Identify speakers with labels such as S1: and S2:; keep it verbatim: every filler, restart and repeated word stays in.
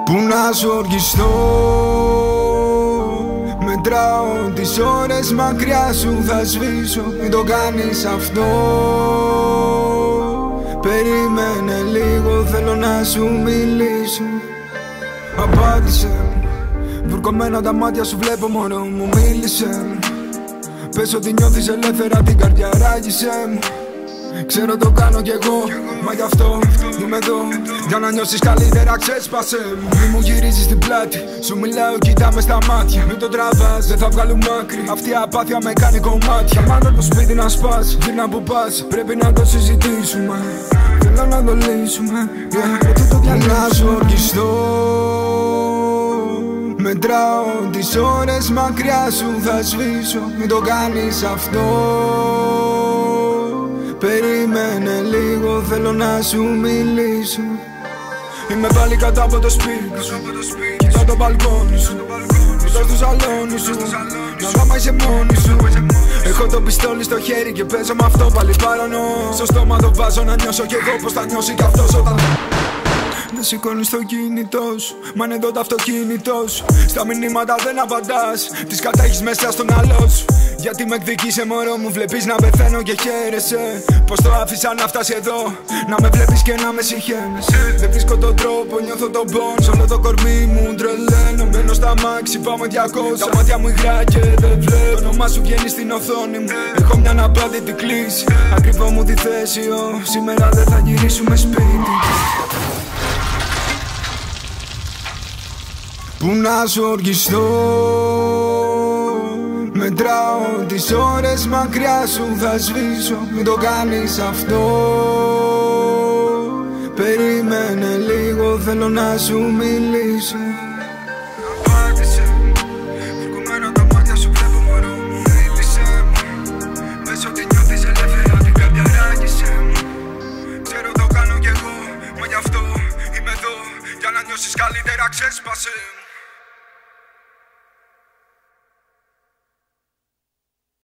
S1: Πού να σου ορκιστώ, μετράω τις ώρες μακριά σου θα σβήσω. Μην το κάνεις αυτό, περίμενε λίγο, θέλω να σου μιλήσω. Απάντησε μου, βουρκωμένα τα μάτια σου βλέπω μωρό μου, μίλησε μου. Πες ότι νιώθεις ελεύθερα, την καρδιά ράγισε μου. Ξέρω το κάνω κι εγώ, μα γι' αυτό είμαι εδώ. Για να νιώσεις καλύτερα ξέσπασε μου. Μη μου γυρίζεις την πλάτη, σου μιλάω κοίτα μες στα μάτια. Μην το τραβάς, δεν θα βγάλουμε άκρη. Αυτή η απάθεια με κάνει κομμάτια. Μάλλον το σπίτι να σπάσει, γύρνα που πας, πρέπει να το συζητήσουμε. Θέλω να το λύσουμε, yeah. Το να σου ορκιστώ, μετράω τις ώρες μακριά σου θα σβήσω. Μην το κάνεις αυτό, περίμενε λίγο, θέλω να σου μιλήσω. Είμαι πάλι κάτω από το σπίτι σου, κοιτάω το μπαλκόνι σου, κοιτάω στο σαλόνι σου, να δω μα είσαι μόνη σου. Έχω το πιστόλι στο χέρι και παίζω με αυτό πάλι παρανό. Στο στόμα το βάζω να νιώσω κι εγώ πως θα νιώσει κι αυτός όταν δεν σηκώνεις το κινητό σου, μα είναι εδώ το αυτοκίνητό σου. Στα μηνύματα δεν απαντάς, τις κατέχεις μέσα στο μυαλό σου. Γιατί με εκδικήσε μωρό μου, βλέπεις να πεθαίνω και χαίρεσαι. Πως το άφησα να φτάσει εδώ, να με βλέπεις και να με συγχαίνεσαι. Δεν βρίσκω τον τρόπο, νιώθω τον πόνο, σ' όλο το κορμί μου τρελαίνω. Μένω στα μάξι, πάμε διακόσια. Τα μάτια μου υγρά και δεν βλέπω, το όνομά σου βγαίνει στην οθόνη μου. Έχω μια αναπάντητη κλίση, ακριβώ μου τη θέση, oh. Σήμερα δεν θα γυρίσουμε σπίτι. Πού να σου ορκιστώ, μετράω τις ώρες μακριά σου θα σβήσω. Μην το κάνεις αυτό, περίμενε λίγο, θέλω να σου μιλήσω. Απάντησε μου, βουρκωμένα τα μάτια σου βλέπω μωρό μου, μίλησε μου. Πες ότι νιώθεις ελεύθερα, την καρδιά ράγισε μου. Ξέρω το κάνω κι εγώ, μα γι' αυτό είμαι εδώ. Για να νιώσεις καλύτερα ξέσπασε μου.